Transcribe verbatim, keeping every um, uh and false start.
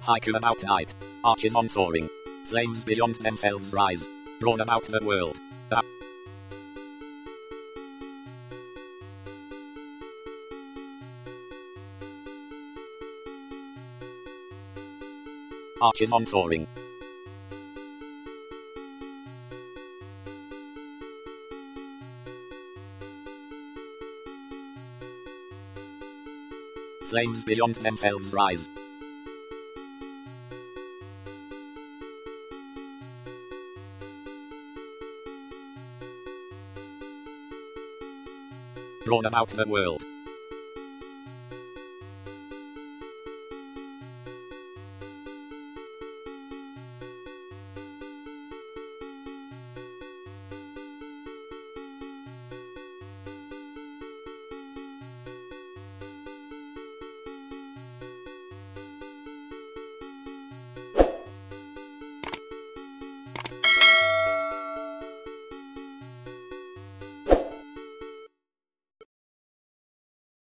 Haiku about night. Arches on soaring. Flames beyond themselves rise. Drawn about the world. Ah. Arches on soaring. Flames beyond themselves rise. Drawn about the world.